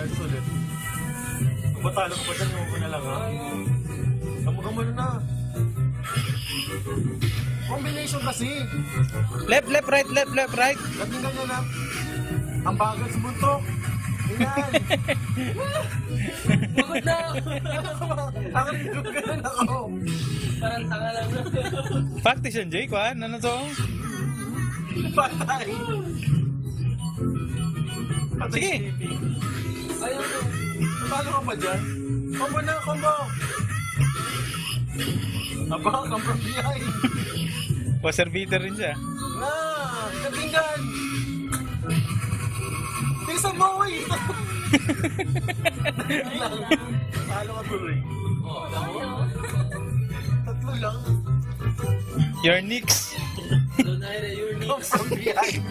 Large ulit. Kung matalo ko pa dyan, yung na lang ha. Kamukha na. Combination kasi. Left, right. Laging ganyan na. Ang bagal sa buntok. Ganyan. Pagod na! Ang rinod ka na ako. Parang tanga lang na. Practice yan, Jay. Kuhan? Ano to? Patay. Sige. Ayaw ko. Paano ka pa dyan? Combo na, combo. Aba, come from behind. Washer beater rin siya. Na, katinggan. Tingsan mo, wait. Paano ka tuloy? Tatlo lang. Your nicks. Doon na yun, you're Come from behind.